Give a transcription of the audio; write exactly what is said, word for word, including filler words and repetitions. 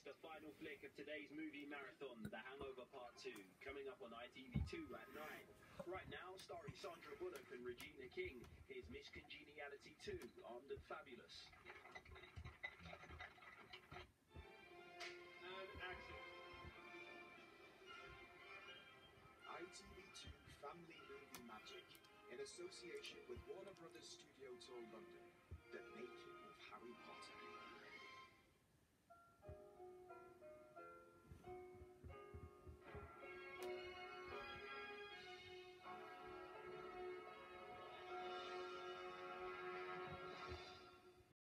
It's the final flick of today's movie marathon, The Hangover Part two, coming up on I T V two at nine. Right now, starring Sandra Bullock and Regina King, here's Miss Congeniality two, Armed and Fabulous. And action. I T V two Family Movie Magic, in association with Warner Brothers Studio Tour London, the making of Harry Potter.